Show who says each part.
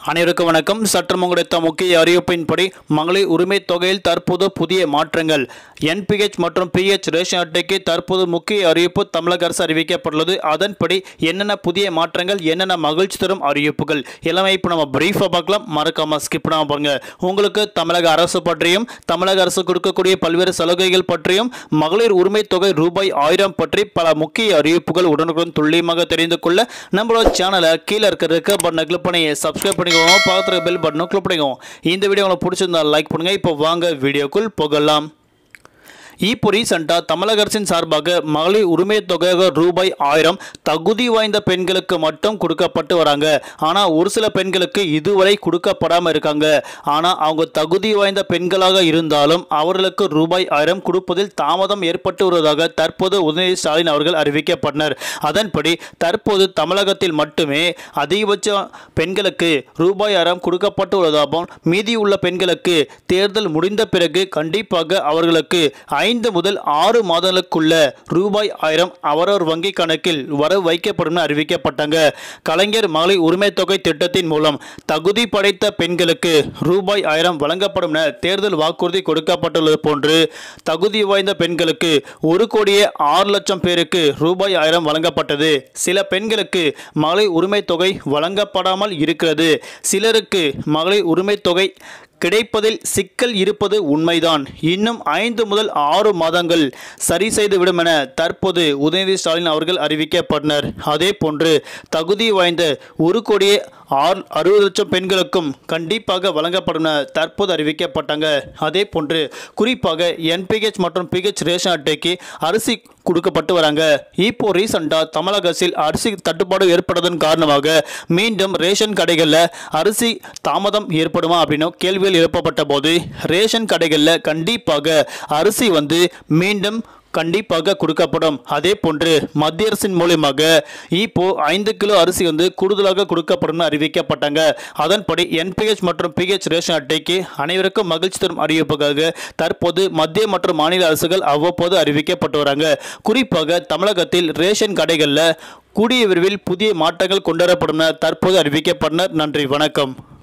Speaker 1: அனைவருக்கும் வணக்கம். சற்று கிடைத்த முக்கிய அறிவிப்பின்படி மகளிர் உரிமை தொகையில் தற்போது புதிய மாற்றங்கள். என்பிஹெச் மற்றும் பிஹெச் ரேஷன் அட்டைக்கு தற்போது முக்கிய அறிவிப்பு தமிழக அரசு அறிவிக்கப்பட்டுள்ளது. அதன்படி என்னென்ன புதிய மாற்றங்கள், என்னென்ன மகிழ்ச்சி தரும் அறிவிப்புகள் எல்லாமே இப்போ நம்ம பிரீஃபாக பார்க்கலாம். மறக்காம ஸ்கிப் பண்ணாம பாருங்க. உங்களுக்கு தமிழக அரசு பற்றியும், தமிழக அரசு கொடுக்கக்கூடிய பல்வேறு சலுகைகள் பற்றியும், மகளிர் உரிமை தொகை ரூபாய் 1000 பற்றி பல முக்கிய அறிவிப்புகள் உடனுக்குடன் துல்லியமாக தெரிந்து கொள்ள நம்மளோட சேனலை கீழே இருக்கிறதுக்கு பட்டனை கிளிக் பண்ணி சப்ஸ்கிரைப் பண்ணி பக்கத்துல பெல் பட்டனை கிளிக் பண்ணிக்கோங்க. இந்த வீடியோ உங்களுக்கு பிடிச்சிருந்தா லைக் பண்ணுங்க. இப்போ வாங்க வீடியோக்குள் போகலாம். இப்போ ரீசெண்டாக தமிழக அரசின் சார்பாக மகளிர் உரிமை தொகையாக ரூபாய் 1000 தகுதி வாய்ந்த பெண்களுக்கு மட்டும் கொடுக்கப்பட்டு வராங்க. ஆனால் ஒரு சில பெண்களுக்கு இதுவரை கொடுக்கப்படாமல் இருக்காங்க. ஆனால் அவங்க தகுதி வாய்ந்த பெண்களாக இருந்தாலும் அவர்களுக்கு ரூபாய் 1000 கொடுப்பதில் தாமதம் ஏற்பட்டு வருவதாக தற்போது உதயநிதி ஸ்டாலின் அவர்கள் அறிவிக்கப்பட்டனர். அதன்படி தற்போது தமிழகத்தில் மட்டுமே அதிகபட்ச பெண்களுக்கு ரூபாய் 1000 கொடுக்கப்பட்டு உள்ளதாகவும், மீதி உள்ள பெண்களுக்கு தேர்தல் முடிந்த பிறகு கண்டிப்பாக அவர்களுக்கு 5 முதல் 6 மாதங்களுக்குள்ள ரூபாய் 1000 அவரவர் வங்கி கணக்கில் வரவு வைக்கப்படும் அறிவிக்கப்பட்டாங்க. கலைஞர் மகளிர் உரிமை தொகை திட்டத்தின் மூலம் தகுதி படைத்த பெண்களுக்கு ரூபாய் 1000 வழங்கப்படும் என தேர்தல் வாக்குறுதி கொடுக்கப்பட்டுள்ளது போன்று தகுதி வாய்ந்த பெண்களுக்கு 1,06,00,000 பேருக்கு ரூபாய் 1000 வழங்கப்பட்டது. சில பெண்களுக்கு மகளிர் உரிமை தொகை வழங்கப்படாமல் இருக்கிறது. சிலருக்கு மகளிர் உரிமை தொகை கிடைப்பதில் சிக்கல் இருப்பது உண்மைதான். இன்னும் 5 முதல் 6 மாதங்கள் சரி செய்துவிடும் என தற்போது உதயநிதி ஸ்டாலின் அவர்கள் அறிவிக்கப்பட்டனர். அதே போன்று தகுதி வாய்ந்த 1,60,00,000 பெண்களுக்கும் கண்டிப்பாக வழங்கப்படும் என தற்போது அறிவிக்கப்பட்டாங்க. அதே போன்று குறிப்பாக என்பிஹெச் மற்றும் பிஹெச் ரேஷன் அட்டைக்கு அரிசி கொடுக்கப்பட்டு வராங்க. இப்போ ரீசெண்டாக தமிழக அரசில் அரிசி தட்டுப்பாடு ஏற்பட்டதன் காரணமாக மீண்டும் ரேஷன் கடைகளில் அரிசி தாமதம் ஏற்படுமா அப்படின்னு கேள்விகள் எழுப்பப்பட்ட போது, ரேஷன் கடைகளில் கண்டிப்பாக அரிசி மீண்டும் கண்டிப்பாக கொடுக்கப்படும். அதே போன்று மத்திய அரசின் மூலமாக இப்போ 5 கிலோ அரிசி கூடுதலாக கொடுக்கப்படும் அறிவிக்கப்பட்டாங்க. அதன்படி என்பிஹெச் மற்றும் பிஹெச் ரேஷன் அட்டைக்கு அனைவருக்கும் மகிழ்ச்சி தரும் அறிவிப்புக்காக தற்போது மத்திய மற்றும் மாநில அரசுகள் அவ்வப்போது அறிவிக்கப்பட்டு வராங்க. குறிப்பாக தமிழகத்தில் ரேஷன் கடைகளில் கூடிய விரைவில் புதிய மாற்றங்கள் கொண்டுவரப்படும் தற்போது அறிவிக்கப்பட்டனர். நன்றி, வணக்கம்.